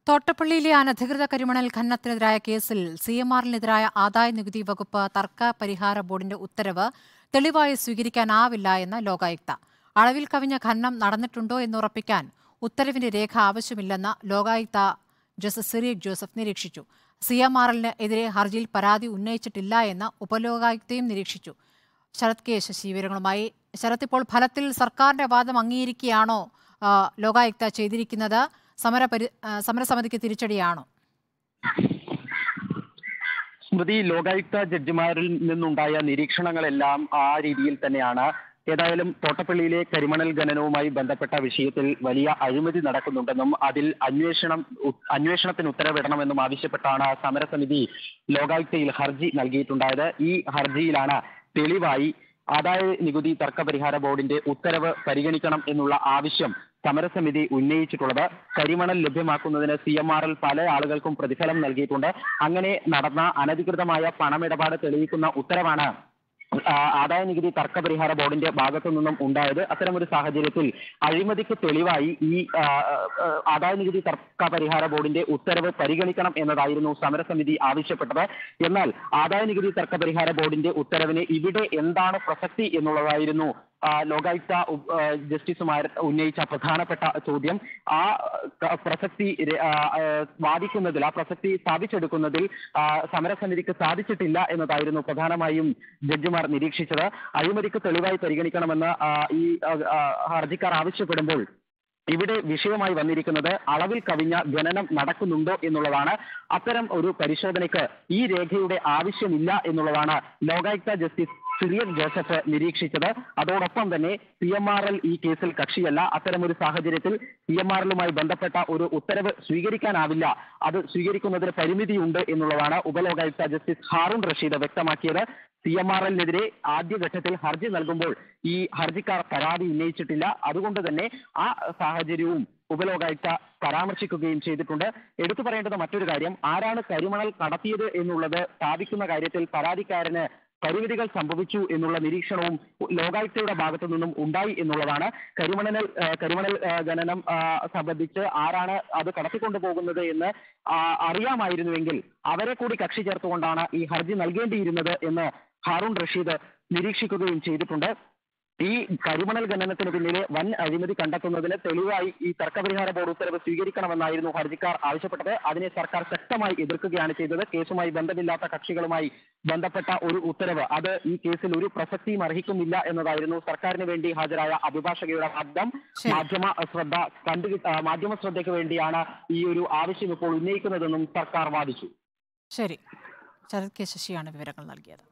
തോട്ടപ്പള്ളിയിലെ അനധികൃത കരിമണൽ ഖനനത്തിനെതിരായ കേസിൽ സിഎംആറിനെതിരായ ആദായനികുതി വകുപ്പ് തർക്ക പരിഹാര ബോർഡിന്റെ ഉത്തരവ് തെളിവായി സ്വീകരിക്കാനാവില്ല എന്ന് ലോകായുക്ത. അളവിൽ കവിഞ്ഞ ഖനനം നടന്നിട്ടുണ്ടോ എന്നുറപ്പിക്കാൻ ഉത്തരവിന്റെ രേഖ ആവശ്യമില്ലെന്ന് ലോകായുക്ത ജസ്റ്റിസ് സിറിയക് ജോസഫ് നിരീക്ഷിച്ചു. സിഎംആറിന് എതിരെ ഹർജിയിൽ പരാതി ഉന്നയിച്ചിട്ടില്ല എന്ന് ഉപലോകായുക്തയും നിരീക്ഷിച്ചു. ശരത് കെ ശശി വിവരങ്ങളുമായി. ശരത്, ഇപ്പോൾ ഫലത്തിൽ സർക്കാരിന്റെ വാദം അംഗീകരിക്കുകയാണോ ലോകായുക്ത ചെയ്തിരിക്കുന്നത്? സമരസമിതിക്ക് തിരിച്ചടിയാണോ? സ്മൃതി, ലോകായുക്ത ജഡ്ജിമാരിൽ നിന്നുണ്ടായ നിരീക്ഷണങ്ങളെല്ലാം ആ രീതിയിൽ തന്നെയാണ്. ഏതായാലും തോട്ടപ്പള്ളിയിലെ കരിമണൽ ഖനനവുമായി ബന്ധപ്പെട്ട വിഷയത്തിൽ വലിയ അഴിമതി നടക്കുന്നുണ്ടെന്നും അതിൽ അന്വേഷണത്തിന് ഉത്തരവിടണമെന്നും ആവശ്യപ്പെട്ടാണ് സമരസമിതി ലോകായുക്തയിൽ ഹർജി നൽകിയിട്ടുണ്ടായത്. ഈ ഹർജിയിലാണ് തെളിവായി ആദായ നികുതി തർക്ക പരിഹാര ബോർഡിന്റെ ഉത്തരവ് പരിഗണിക്കണം എന്നുള്ള ആവശ്യം സമരസമിതി ഉന്നയിച്ചിട്ടുള്ളത്. കരിമണൽ ലഭ്യമാക്കുന്നതിന് സിഎംആറിൽ പല ആളുകൾക്കും പ്രതിഫലം നൽകിയിട്ടുണ്ട്. അങ്ങനെ നടന്ന അനധികൃതമായ പണമിടപാട് തെളിയിക്കുന്ന ഉത്തരവാണ് ആദായ നികുതി തർക്ക പരിഹാര ബോർഡിന്റെ ഭാഗത്തു നിന്നും ഉണ്ടായത്. അത്തരമൊരു സാഹചര്യത്തിൽ അഴിമതിക്ക് തെളിവായി ഈ ആദായ നികുതി തർക്ക പരിഹാര ബോർഡിന്റെ ഉത്തരവ് പരിഗണിക്കണം എന്നതായിരുന്നു സമരസമിതി ആവശ്യപ്പെട്ടത്. എന്നാൽ ആദായ നികുതി തർക്ക പരിഹാര ബോർഡിന്റെ ഉത്തരവിന് ഇവിടെ എന്താണ് പ്രസക്തി എന്നുള്ളതായിരുന്നു ലോകായുക്ത ജസ്റ്റിസുമാർ ഉന്നയിച്ച പ്രധാനപ്പെട്ട ചോദ്യം. ആ പ്രസക്തി വാദിക്കുന്നതിൽ, ആ പ്രസക്തി സ്ഥാപിച്ചെടുക്കുന്നതിൽ സമരസമിതിക്ക് സാധിച്ചിട്ടില്ല എന്നതായിരുന്നു പ്രധാനമായും ജഡ്ജിമാർ നിരീക്ഷിച്ചത്. അഴിമതിക്ക് തെളിവായി പരിഗണിക്കണമെന്ന് ഈ ഹർജിക്കാർ ആവശ്യപ്പെടുമ്പോൾ ഇവിടെ വിഷയമായി വന്നിരിക്കുന്നത് അളവിൽ കവിഞ്ഞ ഖനനം നടക്കുന്നുണ്ടോ എന്നുള്ളതാണ്. അത്തരം ഒരു പരിശോധനയ്ക്ക് ഈ രേഖയുടെ ആവശ്യമില്ല എന്നുള്ളതാണ് ലോകായുക്ത ജസ്റ്റിസ് സിറിയക് ജോസഫ് നിരീക്ഷിച്ചത്. അതോടൊപ്പം തന്നെ സിഎംആർഎൽ ഈ കേസിൽ കക്ഷിയല്ല. അത്തരമൊരു സാഹചര്യത്തിൽ സിഎംആർഎല്ലുമായി ബന്ധപ്പെട്ട ഒരു ഉത്തരവ് സ്വീകരിക്കാനാവില്ല, അത് സ്വീകരിക്കുന്നതിന് പരിമിതിയുണ്ട് എന്നുള്ളതാണ് ഉപലോകായുക്ത ജസ്റ്റിസ് ഹാറൂൺ റഷീദ് വ്യക്തമാക്കിയത്. സിഎംആർഎല്ലിനെതിരെ ആദ്യഘട്ടത്തിൽ ഹർജി നൽകുമ്പോൾ ഈ ഹർജിക്കാർ പരാതി ഉന്നയിച്ചിട്ടില്ല. അതുകൊണ്ട് തന്നെ ആ സാഹചര്യവും ഉപലോകായുക്ത പരാമർശിക്കുകയും ചെയ്തിട്ടുണ്ട്. എടുത്തു പറയേണ്ടത് മറ്റൊരു കാര്യം, ആരാണ് കരിമണൽ കടത്തിയത് എന്നുള്ളത് സ്ഥാപിക്കുന്ന കാര്യത്തിൽ പരാതിക്കാരന് പരിമിതികൾ സംഭവിച്ചു എന്നുള്ള നിരീക്ഷണവും ലോകായുക്തയുടെ ഭാഗത്തു നിന്നും ഉണ്ടായി എന്നുള്ളതാണ്. കരിമണൽ ഖനനം സംബന്ധിച്ച് ആരാണ് അത് കടത്തിക്കൊണ്ടുപോകുന്നത് എന്ന് അറിയാമായിരുന്നുവെങ്കിൽ അവരെ കൂടി കക്ഷി ചേർത്തുകൊണ്ടാണ് ഈ ഹർജി നൽകേണ്ടിയിരുന്നത് എന്ന് ഹാറൂൺ റഷീദ് നിരീക്ഷിക്കുകയും ചെയ്തിട്ടുണ്ട്. ഈ കരിമണൽ ഖനനത്തിന് പിന്നിലെ വൻ അഴിമതി കണ്ടെത്തുന്നതിന് തെളിവായി ഈ തർക്കപരിഹാര ബോർഡ് ഉത്തരവ് സ്വീകരിക്കണമെന്നായിരുന്നു ഹർജിക്കാർ ആവശ്യപ്പെട്ടത്. അതിനെ സർക്കാർ ശക്തമായി എതിർക്കുകയാണ് ചെയ്തത്. കേസുമായി ബന്ധമില്ലാത്ത കക്ഷികളുമായി ബന്ധപ്പെട്ട ഒരു ഉത്തരവ് അത് ഈ കേസിൽ ഒരു പ്രസക്തിയും അർഹിക്കുന്നില്ല എന്നതായിരുന്നു സർക്കാരിന് വേണ്ടി ഹാജരായ അഭിഭാഷകയുടെ വാദം. മാധ്യമ ശ്രദ്ധയ്ക്ക് വേണ്ടിയാണ് ഈ ഒരു ആവശ്യം ഇപ്പോൾ ഉന്നയിക്കുന്നതെന്നും സർക്കാർ വാദിച്ചു. ശരി, ശരത് കെ ശശിയാണ് വിവരങ്ങൾ നൽകിയത്.